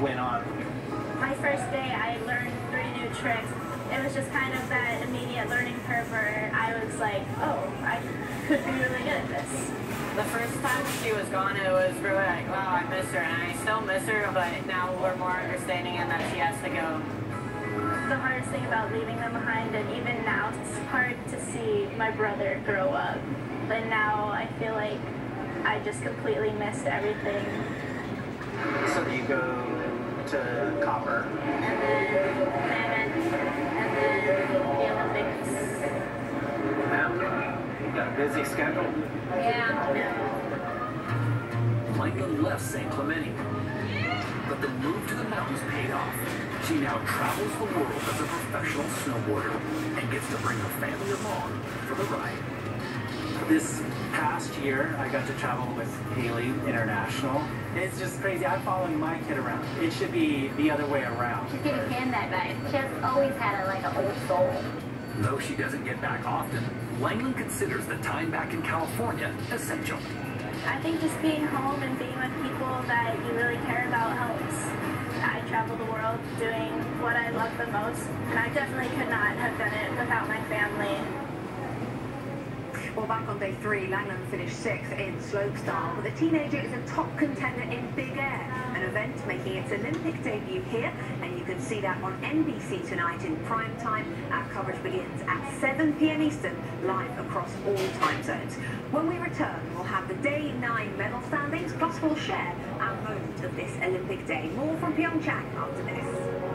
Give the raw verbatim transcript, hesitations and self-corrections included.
went on? My first day, I learned three new tricks. It was just kind of that immediate learning curve where I was like, oh, I could be really good at this. The first time she was gone, it was really like, wow, I miss her, and I still miss her, but now we're more understanding and that she has to go. The hardest thing about leaving them behind, and even now, it's hard to see my brother grow up. But now I feel like I just completely missed everything. So do you go to Copper? And then Mammoth, and then the Olympics. Wow, you got a busy schedule. Yeah. Langland left Saint Clemente, but the move to the mountains paid off. She now travels the world as a professional snowboarder and gets to bring her family along for the ride. This past year, I got to travel with Haley International. It's just crazy. I'm following my kid around. It should be the other way around. She's getting hand that night. She has always had a, like an old soul. Though she doesn't get back often, Langland considers the time back in California essential. I think just being home and being with people that you really care about helps. I travel the world doing what I love the most, and I definitely could not have done it without my family. Well, back on day three, Langland finished sixth in slopestyle, but the teenager is a top contender in big air, an event making its Olympic debut here, and you can see that on N B C tonight in prime time. Our coverage begins at seven p m Eastern, live across all time zones. When we return, we'll have the day nine medal standings, plus we'll share our moment of this Olympic day. More from Pyeongchang after this.